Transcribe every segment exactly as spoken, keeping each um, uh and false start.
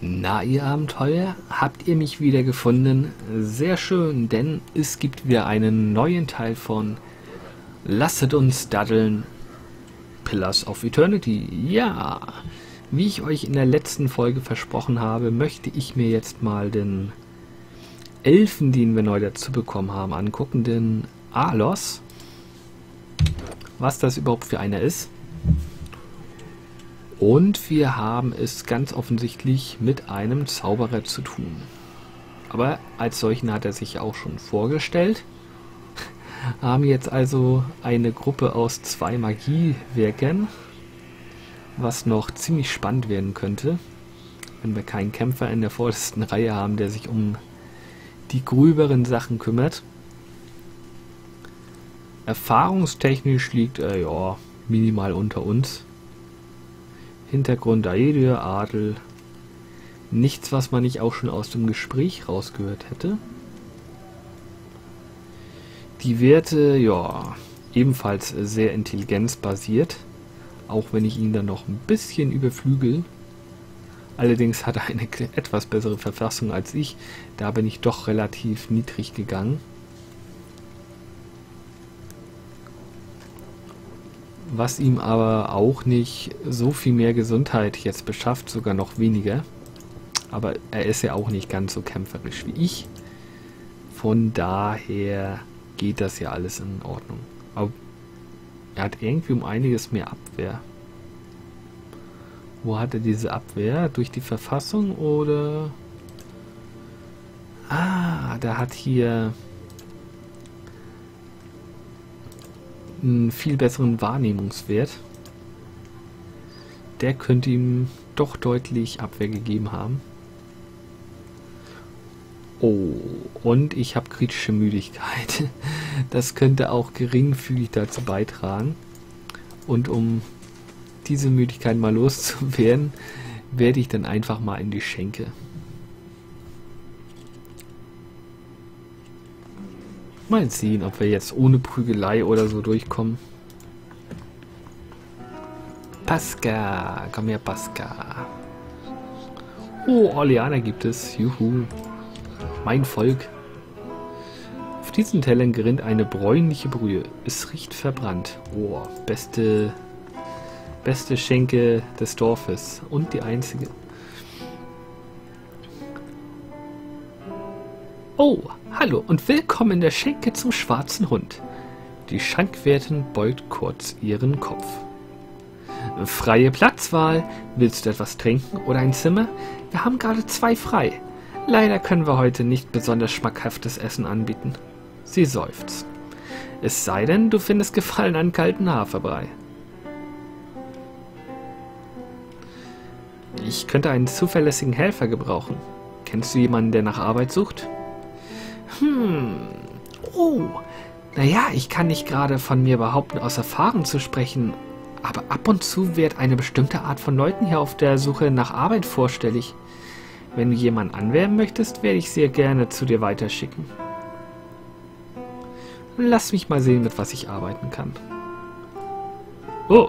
Na, ihr Abenteuer, habt ihr mich wieder gefunden? Sehr schön, denn es gibt wieder einen neuen Teil von Lasset uns daddeln, Pillars of Eternity. Ja, wie ich euch in der letzten Folge versprochen habe, möchte ich mir jetzt mal den Elfen, den wir neu dazu bekommen haben, angucken, den Alos. Was das überhaupt für einer ist. Und wir haben es ganz offensichtlich mit einem Zauberer zu tun. Aber als solchen hat er sich auch schon vorgestellt. Haben jetzt also eine Gruppe aus zwei Magiewerkern, was noch ziemlich spannend werden könnte, wenn wir keinen Kämpfer in der vordersten Reihe haben, der sich um die gröberen Sachen kümmert. Erfahrungstechnisch liegt er ja minimal unter uns. Hintergrund Aedir, Adel. Nichts, was man nicht auch schon aus dem Gespräch rausgehört hätte. Die Werte, ja, ebenfalls sehr intelligenzbasiert. Auch wenn ich ihn dann noch ein bisschen überflügel. Allerdings hat er eine etwas bessere Verfassung als ich. Da bin ich doch relativ niedrig gegangen. Was ihm aber auch nicht so viel mehr Gesundheit jetzt beschafft, sogar noch weniger. Aber er ist ja auch nicht ganz so kämpferisch wie ich. Von daher geht das ja alles in Ordnung. Aber er hat irgendwie um einiges mehr Abwehr. Wo hat er diese Abwehr? Durch die Verfassung oder... Ah, der hat hier einen viel besseren Wahrnehmungswert. Der könnte ihm doch deutlich Abwehr gegeben haben. Oh, und ich habe kritische Müdigkeit. Das könnte auch geringfügig dazu beitragen. Und um diese Müdigkeit mal loszuwerden, werde ich dann einfach mal in die Schenke. Mal sehen, ob wir jetzt ohne Prügelei oder so durchkommen. Pasca, komm her, Pasca. Oh, Orleaner gibt es. Juhu. Mein Volk. Auf diesen Tellern gerinnt eine bräunliche Brühe. Es riecht verbrannt. Oh, beste, beste Schenke des Dorfes. Und die einzige. Oh, hallo und willkommen in der Schenke zum Schwarzen Hund. Die Schankwärtin beugt kurz ihren Kopf. Freie Platzwahl. Willst du etwas trinken oder ein Zimmer? Wir haben gerade zwei frei. Leider können wir heute nicht besonders schmackhaftes Essen anbieten. Sie seufzt. Es sei denn, du findest Gefallen an kalten Haferbrei. Ich könnte einen zuverlässigen Helfer gebrauchen. Kennst du jemanden, der nach Arbeit sucht? Hm. Oh. Naja, ich kann nicht gerade von mir behaupten, aus Erfahrung zu sprechen, aber ab und zu wird eine bestimmte Art von Leuten hier auf der Suche nach Arbeit vorstellig. Wenn du jemanden anwerben möchtest, werde ich sehr gerne zu dir weiterschicken. Lass mich mal sehen, mit was ich arbeiten kann. Oh.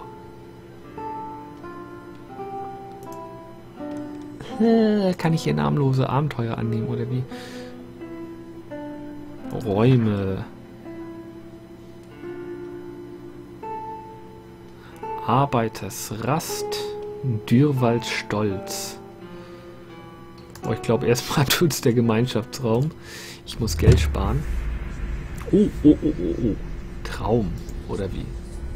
Äh, kann ich hier namenlose Abenteuer annehmen, oder wie? Räume. Arbeitersrast. Dürrwald Stolz. Oh, ich glaube, erstmal tut es der Gemeinschaftsraum. Ich muss Geld sparen. Oh, oh, oh, oh, oh. Traum, oder wie?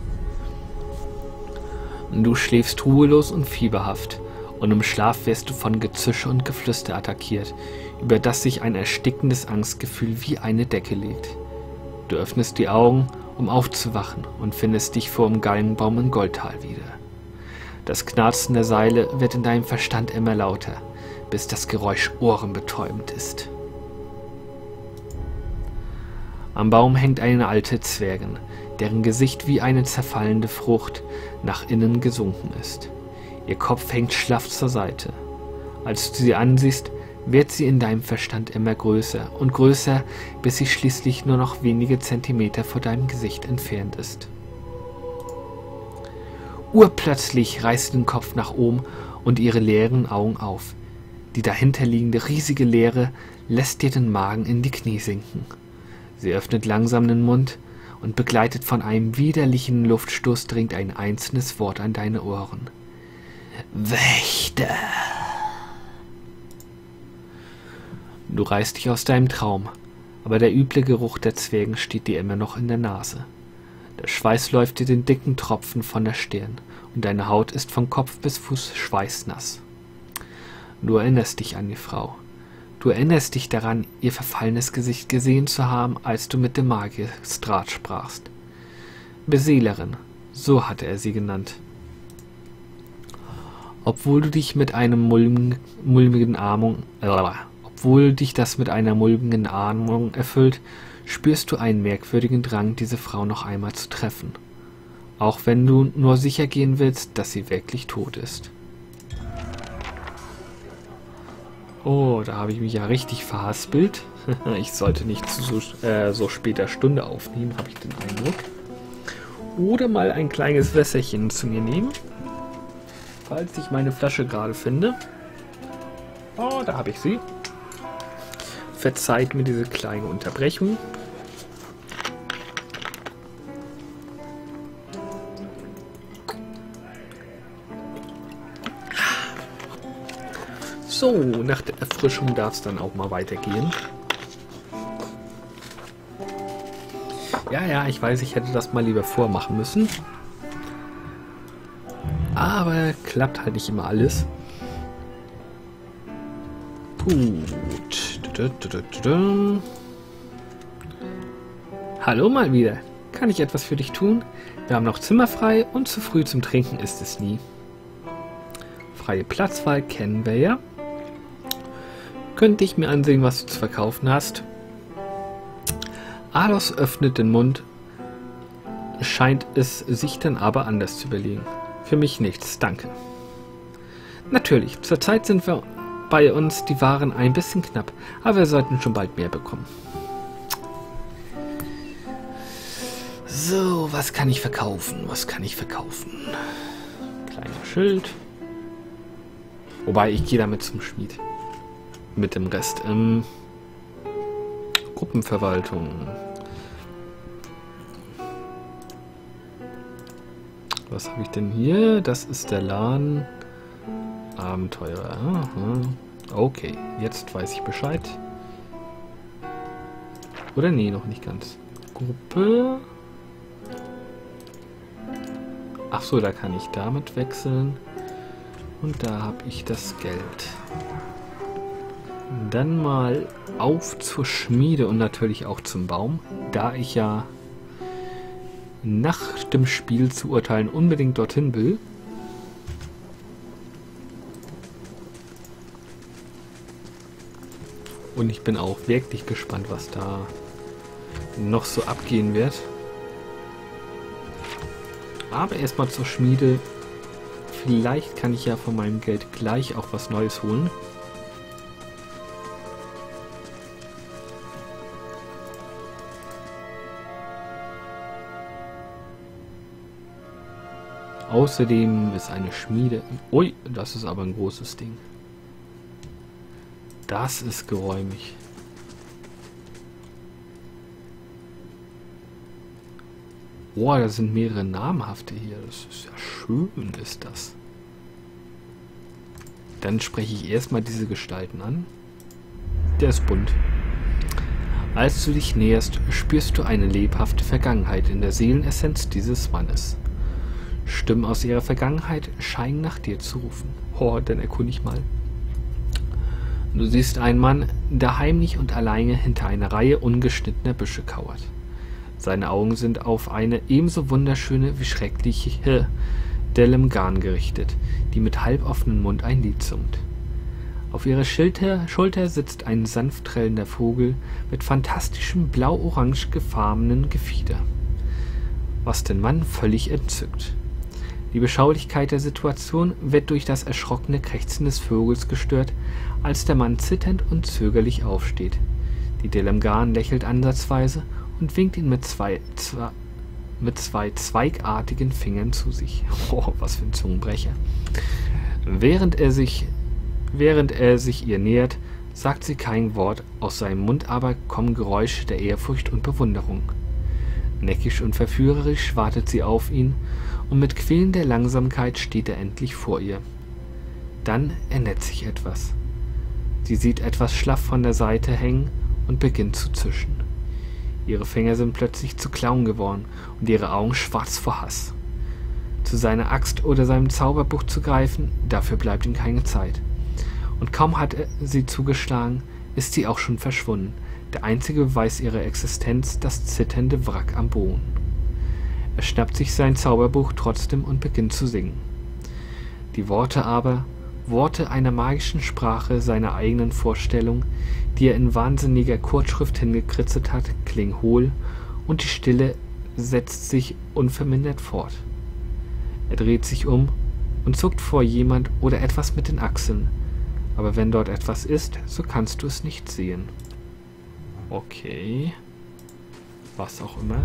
Du schläfst ruhelos und fieberhaft. Und im Schlaf wirst du von Gezische und Geflüster attackiert, über das sich ein erstickendes Angstgefühl wie eine Decke legt. Du öffnest die Augen, um aufzuwachen, und findest dich vor dem Galgenbaum in Goldtal wieder. Das Knarzen der Seile wird in deinem Verstand immer lauter, bis das Geräusch ohrenbetäubend ist. Am Baum hängt eine alte Zwergin, deren Gesicht wie eine zerfallende Frucht nach innen gesunken ist. Ihr Kopf hängt schlaff zur Seite. Als du sie ansiehst, wird sie in deinem Verstand immer größer und größer, bis sie schließlich nur noch wenige Zentimeter vor deinem Gesicht entfernt ist. Urplötzlich reißt den Kopf nach oben und ihre leeren Augen auf. Die dahinterliegende riesige Leere lässt dir den Magen in die Knie sinken. Sie öffnet langsam den Mund und begleitet von einem widerlichen Luftstoß dringt ein einzelnes Wort an deine Ohren. Wächter! Du reißt dich aus deinem Traum, aber der üble Geruch der Zwergen steht dir immer noch in der Nase. Der Schweiß läuft dir den dicken Tropfen von der Stirn und deine Haut ist von Kopf bis Fuß schweißnass. Du erinnerst dich an die Frau. Du erinnerst dich daran, ihr verfallenes Gesicht gesehen zu haben, als du mit dem Magistrat sprachst. Beseelerin, so hatte er sie genannt. Obwohl du dich mit einem mulmigen, mulmigen Ahnung, äh, obwohl dich das mit einer mulmigen Ahnung erfüllt, spürst du einen merkwürdigen Drang, diese Frau noch einmal zu treffen. Auch wenn du nur sicher gehen willst, dass sie wirklich tot ist. Oh, da habe ich mich ja richtig verhaspelt. Ich sollte nicht zu so, äh, so später Stunde aufnehmen, habe ich den Eindruck. Oder mal ein kleines Wässerchen zu mir nehmen. Falls ich meine Flasche gerade finde. Oh, da habe ich sie. Verzeiht mir diese kleine Unterbrechung. So, nach der Erfrischung darf es dann auch mal weitergehen. Ja, ja, ich weiß, ich hätte das mal lieber vormachen müssen. Aber klappt halt nicht immer alles. Gut. Hallo mal wieder. Kann ich etwas für dich tun? Wir haben noch Zimmer frei und zu früh zum Trinken ist es nie. Freie Platzwahl kennen wir ja. Könnte ich mir ansehen, was du zu verkaufen hast? Ados öffnet den Mund, scheint es sich dann aber anders zu überlegen. Für mich nichts, danke. Natürlich, zurzeit sind wir bei uns die Waren ein bisschen knapp, aber wir sollten schon bald mehr bekommen. So, was kann ich verkaufen? Was kann ich verkaufen? Kleiner Schild. Wobei, ich gehe damit zum Schmied. Mit dem Rest. Ähm, Gruppenverwaltung. Was habe ich denn hier? Das ist der Laden. Abenteurer. Aha. Okay, jetzt weiß ich Bescheid. Oder nee, noch nicht ganz. Gruppe. Ach so, da kann ich damit wechseln. Und da habe ich das Geld. Dann mal auf zur Schmiede und natürlich auch zum Baum, da ich ja nach dem Spiel zu urteilen unbedingt dorthin will. Und ich bin auch wirklich gespannt, was da noch so abgehen wird. Aber erstmal zur Schmiede. Vielleicht kann ich ja von meinem Geld gleich auch was Neues holen. Außerdem ist eine Schmiede... Ui, das ist aber ein großes Ding. Das ist geräumig. Boah, da sind mehrere namhafte hier. Das ist ja schön, ist das. Dann spreche ich erstmal diese Gestalten an. Der ist bunt. Als du dich näherst, spürst du eine lebhafte Vergangenheit in der Seelenessenz dieses Mannes. Stimmen aus ihrer Vergangenheit scheinen nach dir zu rufen. Oh, dann erkunde ich mal. Du siehst einen Mann, der heimlich und alleine hinter einer Reihe ungeschnittener Büsche kauert. Seine Augen sind auf eine ebenso wunderschöne wie schreckliche Delemgan gerichtet, die mit halboffenem Mund ein Lied singt. Auf ihrer Schulter, Schulter sitzt ein sanft trellender Vogel mit fantastischem blau-orange gefarbenen Gefieder, was den Mann völlig entzückt. Die Beschaulichkeit der Situation wird durch das erschrockene Krächzen des Vogels gestört, als der Mann zitternd und zögerlich aufsteht. Die Delemgan lächelt ansatzweise und winkt ihn mit zwei, zwei, mit zwei zweigartigen Fingern zu sich. Oh, was für ein Zungenbrecher. Während er sich Während er sich ihr nähert, sagt sie kein Wort, aus seinem Mund aber kommen Geräusche der Ehrfurcht und Bewunderung. Neckisch und verführerisch wartet sie auf ihn, und mit quälender Langsamkeit steht er endlich vor ihr. Dann ändert sich etwas. Sie sieht etwas schlaff von der Seite hängen und beginnt zu zischen. Ihre Finger sind plötzlich zu Klauen geworden und ihre Augen schwarz vor Hass. Zu seiner Axt oder seinem Zauberbuch zu greifen, dafür bleibt ihm keine Zeit. Und kaum hat er sie zugeschlagen, ist sie auch schon verschwunden, der einzige Beweis ihrer Existenz, das zitternde Wrack am Boden. Er schnappt sich sein Zauberbuch trotzdem und beginnt zu singen. Die Worte aber, Worte einer magischen Sprache seiner eigenen Vorstellung, die er in wahnsinniger Kurzschrift hingekritzelt hat, klingen hohl, und die Stille setzt sich unvermindert fort. Er dreht sich um und zuckt vor jemand oder etwas mit den Achseln, aber wenn dort etwas ist, so kannst du es nicht sehen. Okay. Was auch immer.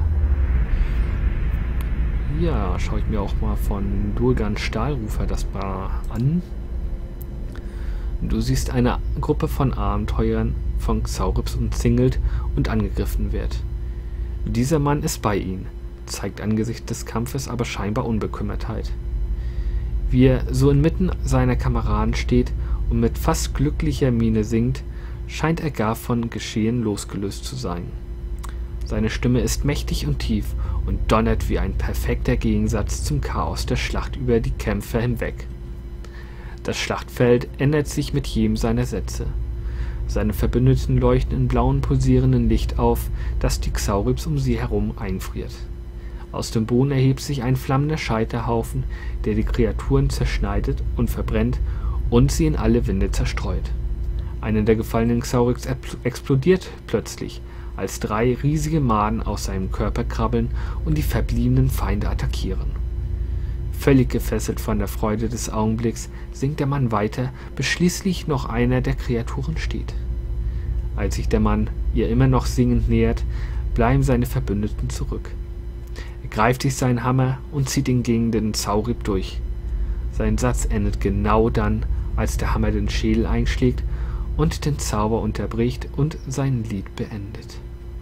Ja, schaue ich mir auch mal von Durgan Stahlrufer das mal an. Du siehst eine Gruppe von Abenteurern von Xauritz umzingelt und angegriffen wird. Dieser Mann ist bei ihnen, zeigt angesichts des Kampfes aber scheinbar Unbekümmertheit. Wie er so inmitten seiner Kameraden steht und mit fast glücklicher Miene singt, scheint er gar von Geschehen losgelöst zu sein. Seine Stimme ist mächtig und tief und donnert wie ein perfekter Gegensatz zum Chaos der Schlacht über die Kämpfer hinweg. Das Schlachtfeld ändert sich mit jedem seiner Sätze. Seine Verbündeten leuchten in blauem pulsierenden Licht auf, das die Xauritz um sie herum einfriert. Aus dem Boden erhebt sich ein flammender Scheiterhaufen, der die Kreaturen zerschneidet und verbrennt und sie in alle Winde zerstreut. Einer der gefallenen Xauritz explodiert plötzlich, als drei riesige Maden aus seinem Körper krabbeln und die verbliebenen Feinde attackieren. Völlig gefesselt von der Freude des Augenblicks singt der Mann weiter, bis schließlich noch einer der Kreaturen steht. Als sich der Mann ihr immer noch singend nähert, bleiben seine Verbündeten zurück. Er greift sich seinen Hammer und zieht ihn gegen den Zaurib durch. Sein Satz endet genau dann, als der Hammer den Schädel einschlägt und den Zauber unterbricht und sein Lied beendet.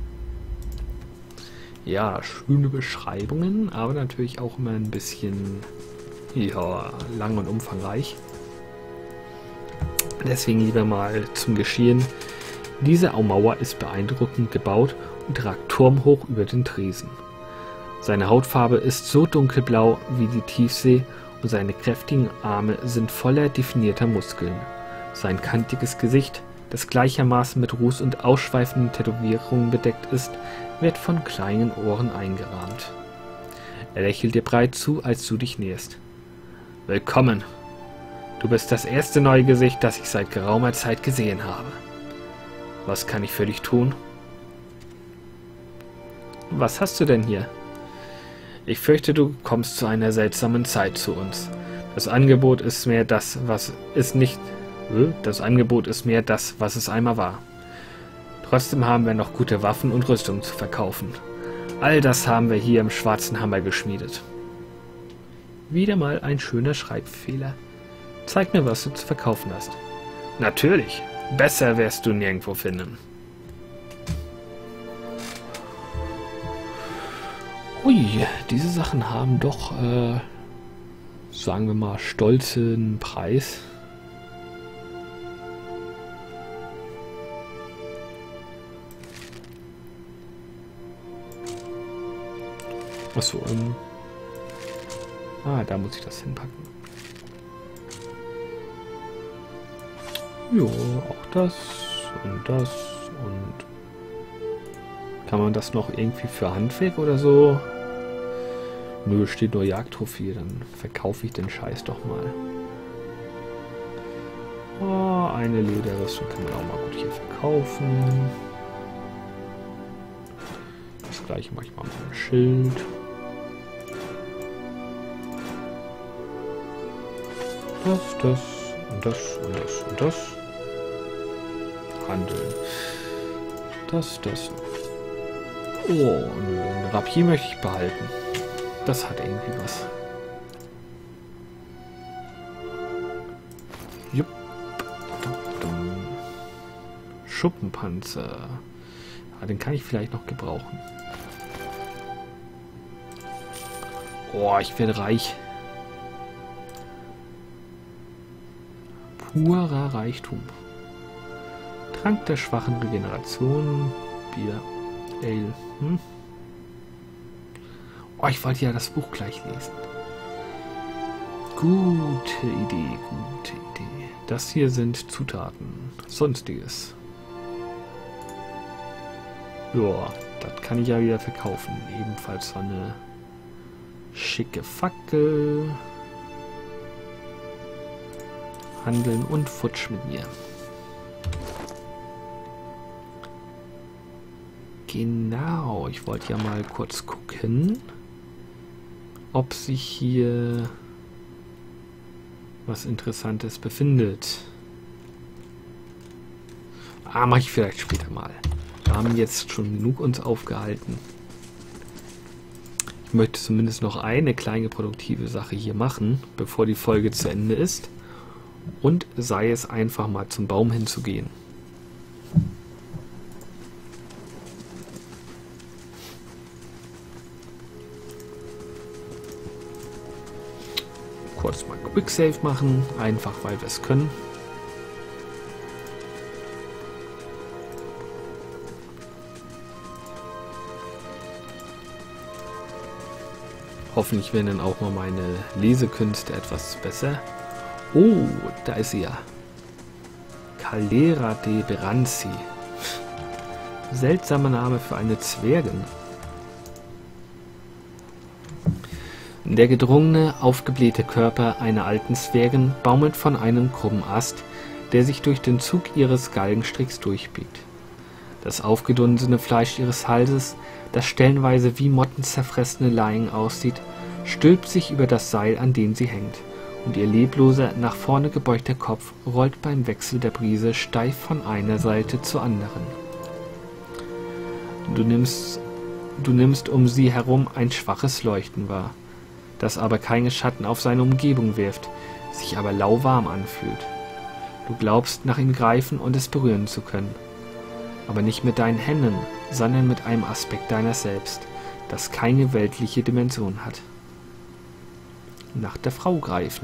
Ja, schöne Beschreibungen, aber natürlich auch immer ein bisschen ja, lang und umfangreich. Deswegen lieber mal zum Geschehen. Diese Mauer ist beeindruckend gebaut und ragt turmhoch über den Tresen. Seine Hautfarbe ist so dunkelblau wie die Tiefsee und seine kräftigen Arme sind voller definierter Muskeln. Sein kantiges Gesicht, das gleichermaßen mit Ruß und ausschweifenden Tätowierungen bedeckt ist, wird von kleinen Ohren eingerahmt. Er lächelt dir breit zu, als du dich näherst. Willkommen. Du bist das erste neue Gesicht, das ich seit geraumer Zeit gesehen habe. Was kann ich für dich tun? Was hast du denn hier? Ich fürchte, du kommst zu einer seltsamen Zeit zu uns. Das Angebot ist mehr das, was es nicht... Das Angebot ist mehr das, was es einmal war. Trotzdem haben wir noch gute Waffen und Rüstung zu verkaufen. All das haben wir hier im Schwarzen Hammer geschmiedet. Wieder mal ein schöner Schreibfehler. Zeig mir, was du zu verkaufen hast. Natürlich. Besser wirst du nirgendwo finden. Ui, diese Sachen haben doch, äh, sagen wir mal, stolzen Preis. Achso, ähm. Ah, da muss ich das hinpacken. Jo, auch das und das und... Kann man das noch irgendwie für Handwerk oder so? Nö, steht nur Jagdtrophäe, dann verkaufe ich den Scheiß doch mal. Oh, eine Lederrüstung kann man auch mal gut hier verkaufen. Das gleiche mache ich mal mit einem Schild. Das, das und das und das und das. Handeln. Das, das. Oh, nö, ein Rapier möchte ich behalten. Das hat irgendwie was. Jupp. Schuppenpanzer. Ja, den kann ich vielleicht noch gebrauchen. Oh, ich werde reich. Purer Reichtum. Trank der schwachen Regeneration. Bier. Ale. Hm? Oh, ich wollte ja das Buch gleich lesen. Gute Idee, gute Idee. Das hier sind Zutaten. Sonstiges. Ja, das kann ich ja wieder verkaufen. Ebenfalls so eine schicke Fackel. Handeln und futsch mit mir. Genau, ich wollte ja mal kurz gucken, ob sich hier was Interessantes befindet. Ah, mache ich vielleicht später mal. Wir haben jetzt schon genug uns aufgehalten. Ich möchte zumindest noch eine kleine produktive Sache hier machen, bevor die Folge zu Ende ist. Und sei es einfach mal zum Baum hinzugehen. Kurz mal Quicksave machen, einfach weil wir es können. Hoffentlich werden dann auch mal meine Lesekünste etwas besser. Oh, da ist sie ja. Calera de Beranzi. Seltsamer Name für eine Zwergin. Der gedrungene, aufgeblähte Körper einer alten Zwergin baumelt von einem krummen Ast, der sich durch den Zug ihres Galgenstricks durchbiegt. Das aufgedunsene Fleisch ihres Halses, das stellenweise wie mottenzerfressene Laien aussieht, stülpt sich über das Seil, an dem sie hängt, und ihr lebloser, nach vorne gebeugter Kopf rollt beim Wechsel der Brise steif von einer Seite zur anderen. Du nimmst, du nimmst um sie herum ein schwaches Leuchten wahr, das aber keine Schatten auf seine Umgebung wirft, sich aber lauwarm anfühlt. Du glaubst, nach ihm greifen und es berühren zu können, aber nicht mit deinen Händen, sondern mit einem Aspekt deiner selbst, das keine weltliche Dimension hat. Nach der Frau greifen.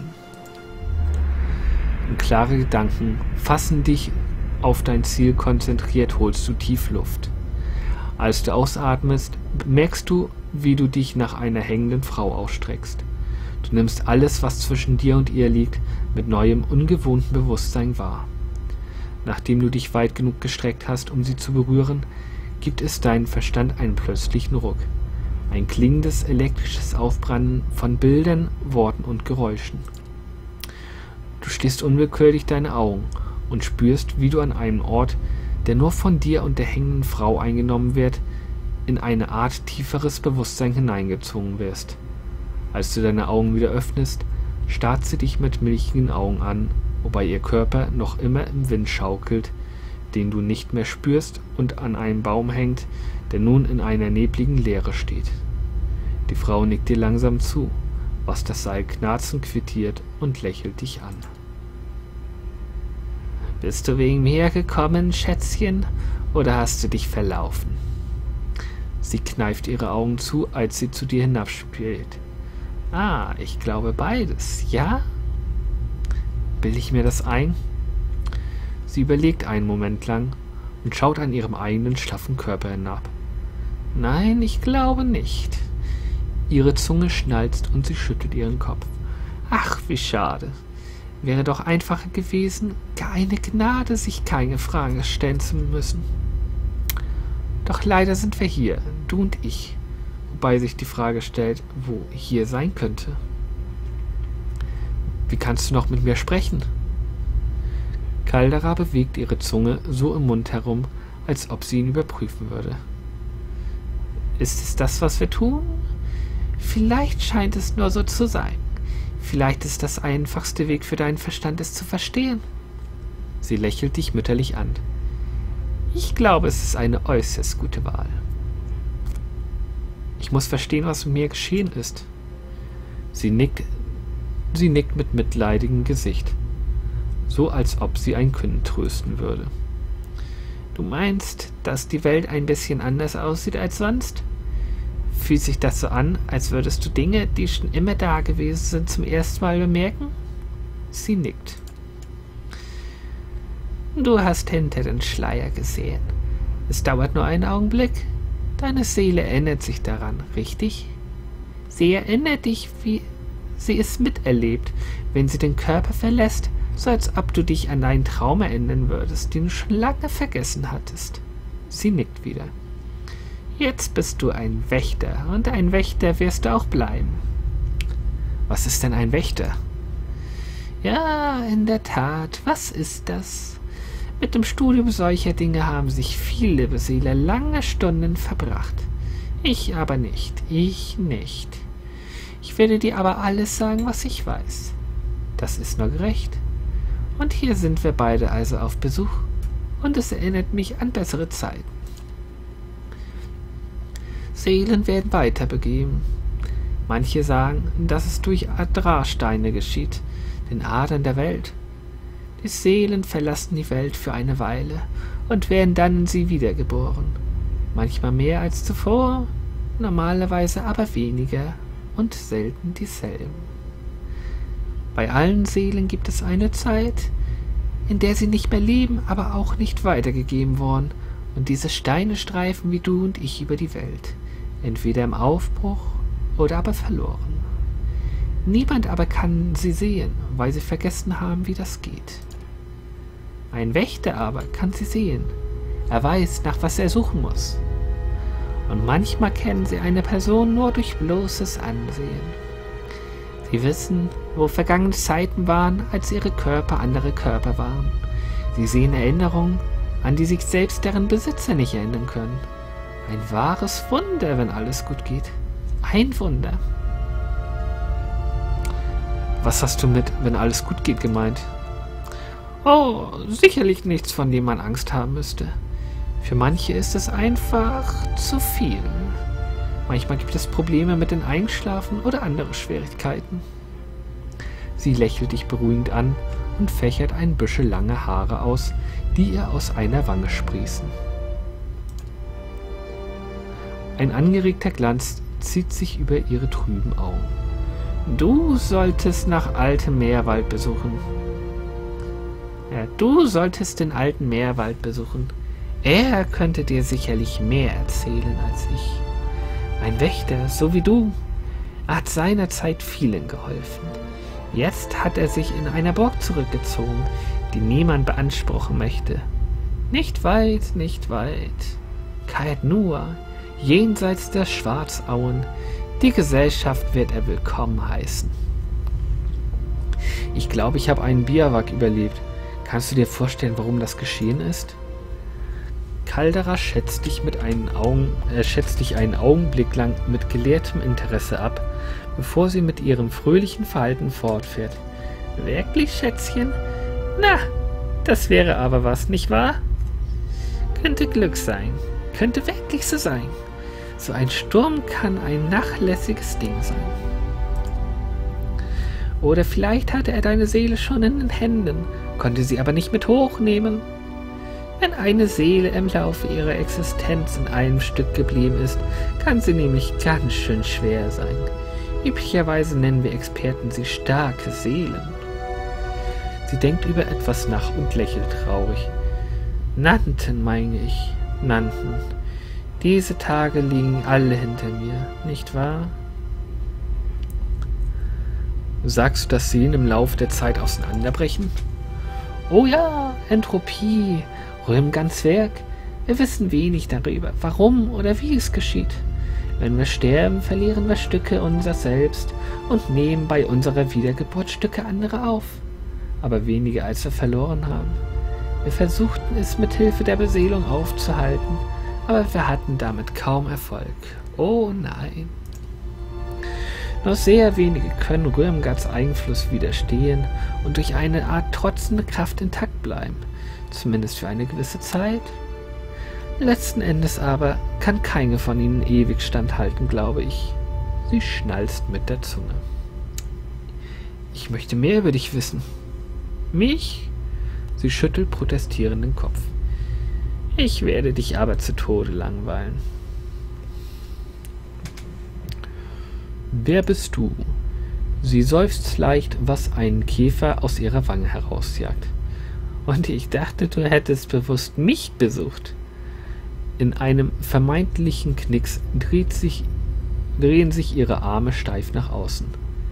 Und klare Gedanken fassen dich auf dein Ziel konzentriert, holst du tief Luft. Als du ausatmest, merkst du, wie du dich nach einer hängenden Frau ausstreckst. Du nimmst alles, was zwischen dir und ihr liegt, mit neuem, ungewohnten Bewusstsein wahr. Nachdem du dich weit genug gestreckt hast, um sie zu berühren, gibt es deinen Verstand einen plötzlichen Ruck. Ein klingendes, elektrisches Aufbrennen von Bildern, Worten und Geräuschen. Du schließt unwillkürlich deine Augen und spürst, wie du an einem Ort, der nur von dir und der hängenden Frau eingenommen wird, in eine Art tieferes Bewusstsein hineingezogen wirst. Als du deine Augen wieder öffnest, starrt sie dich mit milchigen Augen an, wobei ihr Körper noch immer im Wind schaukelt, den du nicht mehr spürst und an einem Baum hängt, der nun in einer nebligen Leere steht. Die Frau nickt dir langsam zu, was das Seil knarzend quittiert und lächelt dich an. Bist du wegen mir gekommen, Schätzchen, oder hast du dich verlaufen? Sie kneift ihre Augen zu, als sie zu dir hinabspielt. Ah, ich glaube beides, ja? Bilde ich mir das ein? Sie überlegt einen Moment lang und schaut an ihrem eigenen schlaffen Körper hinab. Nein, ich glaube nicht. Ihre Zunge schnalzt und sie schüttelt ihren Kopf. Ach, wie schade. Wäre doch einfacher gewesen, gar eine Gnade, sich keine Frage stellen zu müssen. Doch leider sind wir hier, du und ich, wobei sich die Frage stellt, wo hier sein könnte. Wie kannst du noch mit mir sprechen? Calera bewegt ihre Zunge so im Mund herum, als ob sie ihn überprüfen würde. Ist es das, was wir tun? Vielleicht scheint es nur so zu sein. Vielleicht ist das einfachste Weg für deinen Verstand, es zu verstehen. Sie lächelt dich mütterlich an. Ich glaube, es ist eine äußerst gute Wahl. Ich muss verstehen, was mit mir geschehen ist. Sie nickt, sie nickt mit mitleidigem Gesicht, so als ob sie ein Kind trösten würde. Du meinst, dass die Welt ein bisschen anders aussieht als sonst? Fühlt sich das so an, als würdest du Dinge, die schon immer da gewesen sind, zum ersten Mal bemerken? Sie nickt. Du hast hinter den Schleier gesehen. Es dauert nur einen Augenblick. Deine Seele erinnert sich daran, richtig? Sie erinnert dich, wie sie es miterlebt, wenn sie den Körper verlässt, so als ob du dich an einen Traum erinnern würdest, den du schon lange vergessen hattest. Sie nickt wieder. Jetzt bist du ein Wächter, und ein Wächter wirst du auch bleiben. Was ist denn ein Wächter? Ja, in der Tat, was ist das? Mit dem Studium solcher Dinge haben sich viele Seele lange Stunden verbracht. Ich aber nicht, ich nicht. Ich werde dir aber alles sagen, was ich weiß. Das ist nur gerecht. Und hier sind wir beide also auf Besuch, und es erinnert mich an bessere Zeiten. Seelen werden weiterbegeben. Manche sagen, dass es durch Adrasteine geschieht, den Adern der Welt. Die Seelen verlassen die Welt für eine Weile und werden dann in sie wiedergeboren. Manchmal mehr als zuvor, normalerweise aber weniger und selten dieselben. Bei allen Seelen gibt es eine Zeit, in der sie nicht mehr leben, aber auch nicht weitergegeben worden, und diese Steine streifen wie du und ich über die Welt, entweder im Aufbruch oder aber verloren. Niemand aber kann sie sehen, weil sie vergessen haben, wie das geht. Ein Wächter aber kann sie sehen. Er weiß, nach was er suchen muss. Und manchmal kennen sie eine Person nur durch bloßes Ansehen. Sie wissen, wo vergangene Zeiten waren, als ihre Körper andere Körper waren. Sie sehen Erinnerungen, an die sich selbst deren Besitzer nicht erinnern können. Ein wahres Wunder, wenn alles gut geht. Ein Wunder. Was hast du mit, wenn alles gut geht, gemeint? Oh, sicherlich nichts, von dem man Angst haben müsste. Für manche ist es einfach zu viel. Manchmal gibt es Probleme mit dem Einschlafen oder andere Schwierigkeiten. Sie lächelt dich beruhigend an und fächert ein Büschel lange Haare aus, die ihr aus einer Wange sprießen. Ein angeregter Glanz zieht sich über ihre trüben Augen. Du solltest nach altem Meerwald besuchen. Ja, du solltest den alten Meerwald besuchen. Er könnte dir sicherlich mehr erzählen als ich. Ein Wächter, so wie du, hat seinerzeit vielen geholfen. Jetzt hat er sich in einer Burg zurückgezogen, die niemand beanspruchen möchte. Nicht weit, nicht weit. Caed Nua, jenseits der Schwarzauen. Die Gesellschaft wird er willkommen heißen. Ich glaube, ich habe einen Biawak überlebt. Kannst du dir vorstellen, warum das geschehen ist? Caldera schätzt dich, mit einen Augen, äh, schätzt dich einen Augenblick lang mit gelehrtem Interesse ab, bevor sie mit ihrem fröhlichen Verhalten fortfährt. Wirklich, Schätzchen? Na, das wäre aber was, nicht wahr? Könnte Glück sein. Könnte wirklich so sein. So ein Sturm kann ein nachlässiges Ding sein. Oder vielleicht hatte er deine Seele schon in den Händen, konnte sie aber nicht mit hochnehmen. Wenn eine Seele im Laufe ihrer Existenz in einem Stück geblieben ist, kann sie nämlich ganz schön schwer sein. Üblicherweise nennen wir Experten sie starke Seelen. Sie denkt über etwas nach und lächelt traurig. Nanten, meine ich, Nanten. Diese Tage liegen alle hinter mir, nicht wahr? Sagst du, dass Seelen im Laufe der Zeit auseinanderbrechen? Oh ja, Entropie, Römgans Werk. Wir wissen wenig darüber, warum oder wie es geschieht. Wenn wir sterben, verlieren wir Stücke unser Selbst und nehmen bei unserer Wiedergeburt Stücke anderer auf. Aber weniger als wir verloren haben. Wir versuchten es mit Hilfe der Beseelung aufzuhalten, aber wir hatten damit kaum Erfolg. Oh nein. Nur sehr wenige können Römgards Einfluss widerstehen und durch eine Art trotzende Kraft intakt bleiben, zumindest für eine gewisse Zeit. Letzten Endes aber kann keine von ihnen ewig standhalten, glaube ich. Sie schnalzt mit der Zunge. Ich möchte mehr über dich wissen. Mich? Sie schüttelt protestierend den Kopf. Ich werde dich aber zu Tode langweilen. Wer bist du? Sie seufzt leicht, was einen Käfer aus ihrer Wange herausjagt. Und ich dachte, du hättest bewusst mich besucht. In einem vermeintlichen Knicks dreht sich, drehen sich ihre Arme steif nach außen.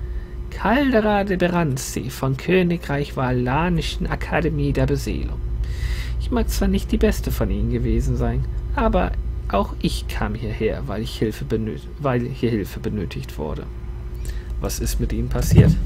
Caldera de Beranzi von Königreich Valanischen Akademie der Beseelung. Ich mag zwar nicht die beste von ihnen gewesen sein, aber auch ich kam hierher, weil, ich Hilfe benöt- weil hier Hilfe benötigt wurde. Was ist mit ihnen passiert?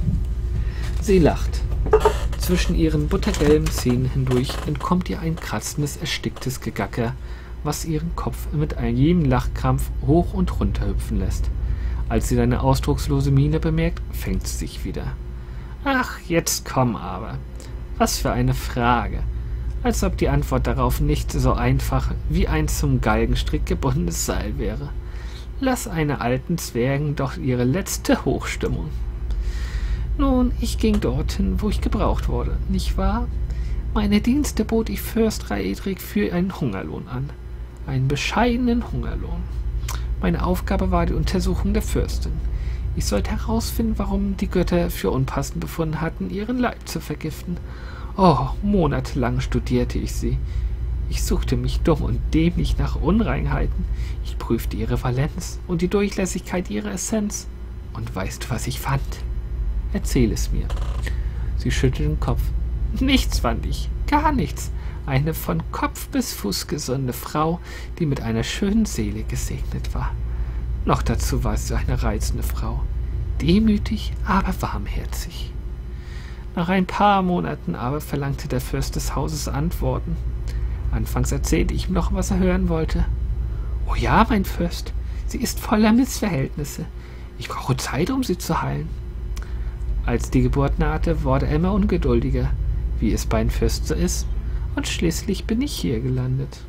Sie lacht. Zwischen ihren buttergelben Zähnen hindurch entkommt ihr ein kratzendes, ersticktes Gegacker, was ihren Kopf mit jedem Lachkrampf hoch und runter hüpfen lässt. Als sie deine ausdruckslose Miene bemerkt, fängt sie sich wieder. Ach, jetzt komm aber. Was für eine Frage. Als ob die Antwort darauf nicht so einfach wie ein zum Galgenstrick gebundenes Seil wäre. Lass eine alten Zwergen doch ihre letzte Hochstimmung. Nun, ich ging dorthin, wo ich gebraucht wurde, nicht wahr? Meine Dienste bot ich Fürst Raedric für einen Hungerlohn an. Einen bescheidenen Hungerlohn. Meine Aufgabe war die Untersuchung der Fürstin. Ich sollte herausfinden, warum die Götter für unpassend befunden hatten, ihren Leib zu vergiften. Oh, monatelang studierte ich sie. Ich suchte mich dumm und dämlich nach Unreinheiten. Ich prüfte ihre Valenz und die Durchlässigkeit ihrer Essenz. Und weißt du, was ich fand? Erzähl es mir. Sie schüttelt den Kopf. Nichts fand ich, gar nichts. Eine von Kopf bis Fuß gesunde Frau, die mit einer schönen Seele gesegnet war. Noch dazu war sie eine reizende Frau. Demütig, aber warmherzig. Nach ein paar Monaten aber verlangte der Fürst des Hauses Antworten. Anfangs erzählte ich ihm noch, was er hören wollte. »Oh ja, mein Fürst, sie ist voller Missverhältnisse. Ich brauche Zeit, um sie zu heilen.« Als die Geburt nahte, wurde er immer ungeduldiger, wie es bei einem Fürst so ist, und schließlich bin ich hier gelandet.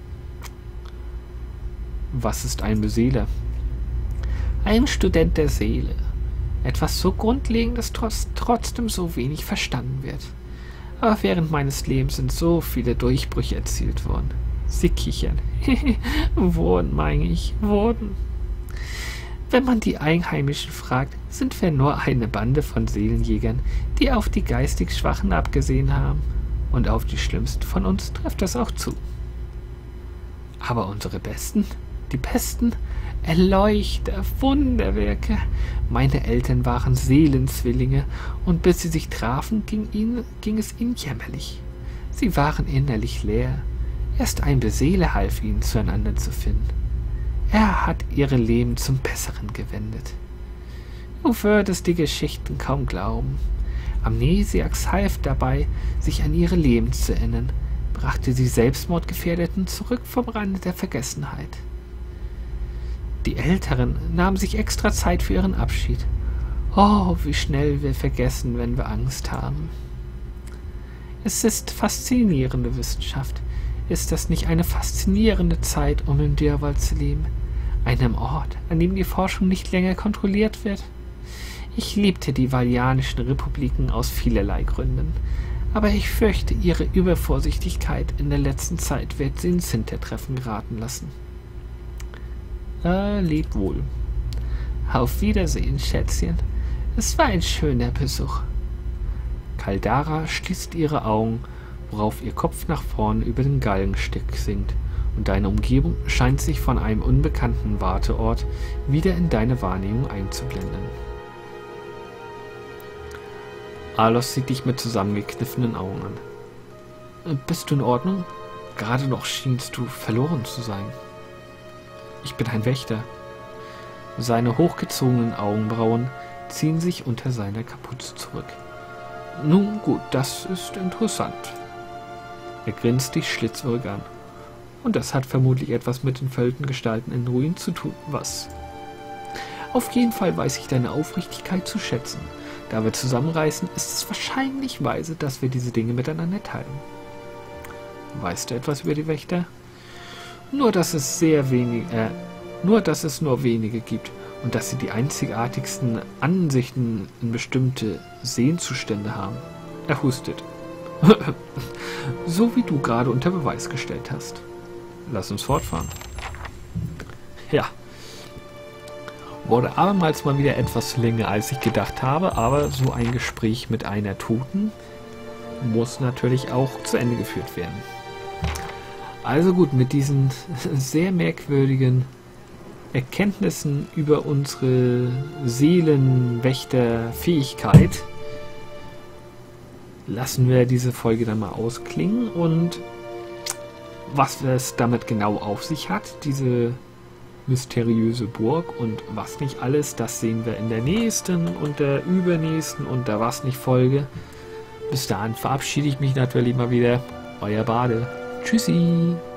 Was ist ein Beseeler? Ein Student der Seele. Etwas so Grundlegendes, trotz, trotzdem so wenig verstanden wird. Aber während meines Lebens sind so viele Durchbrüche erzielt worden. Sie kichern. Wurden, meine ich, wurden. Wenn man die Einheimischen fragt, sind wir nur eine Bande von Seelenjägern, die auf die geistig Schwachen abgesehen haben. Und auf die Schlimmsten von uns trifft das auch zu. Aber unsere Besten, die Besten, Erleuchter, Wunderwerke. Meine Eltern waren Seelenzwillinge, und bis sie sich trafen, ging, ihnen, ging es ihnen jämmerlich. Sie waren innerlich leer. Erst ein Beseeler half ihnen, zueinander zu finden. Er hat ihre Leben zum Besseren gewendet. Du würdest die Geschichten kaum glauben. Amnesiax half dabei, sich an ihre Leben zu erinnern, brachte sie Selbstmordgefährdeten zurück vom Rande der Vergessenheit. Die Älteren nahmen sich extra Zeit für ihren Abschied. Oh, wie schnell wir vergessen, wenn wir Angst haben. Es ist faszinierende Wissenschaft. Ist das nicht eine faszinierende Zeit, um im Dirwald zu leben? Einem Ort, an dem die Forschung nicht länger kontrolliert wird? Ich liebte die Valianischen Republiken aus vielerlei Gründen, aber ich fürchte, ihre Übervorsichtigkeit in der letzten Zeit wird sie ins Hintertreffen geraten lassen. Äh, leb wohl. Auf Wiedersehen, Schätzchen. Es war ein schöner Besuch. Caldera schließt ihre Augen, worauf ihr Kopf nach vorn über den Galgenstick sinkt, und deine Umgebung scheint sich von einem unbekannten Warteort wieder in deine Wahrnehmung einzublenden. Alos sieht dich mit zusammengekniffenen Augen an. Bist du in Ordnung? Gerade noch schienst du verloren zu sein. Ich bin ein Wächter. Seine hochgezogenen Augenbrauen ziehen sich unter seiner Kapuze zurück. Nun gut, das ist interessant. Er grinst dich schlitzohrig an. Und das hat vermutlich etwas mit den verhüllten Gestalten in Ruinen zu tun. Was? Auf jeden Fall weiß ich deine Aufrichtigkeit zu schätzen. Da wir zusammenreißen, ist es wahrscheinlich weise, dass wir diese Dinge miteinander teilen. Weißt du etwas über die Wächter? Nur, dass es sehr wenig, äh, nur, dass es nur wenige gibt und dass sie die einzigartigsten Ansichten in bestimmte Sehnzustände haben. Er hustet. So wie du gerade unter Beweis gestellt hast. lass uns fortfahren. Ja. Wurde abermals mal wieder etwas länger, als ich gedacht habe, aber so ein Gespräch mit einer Toten muss natürlich auch zu Ende geführt werden. Also gut, mit diesen sehr merkwürdigen Erkenntnissen über unsere Seelenwächter-Fähigkeit lassen wir diese Folge dann mal ausklingen, und was es damit genau auf sich hat, diese mysteriöse Burg und was nicht alles, das sehen wir in der nächsten und der übernächsten und der was nicht Folge. Bis dahin verabschiede ich mich natürlich mal wieder. Euer Bade. Tschüssi.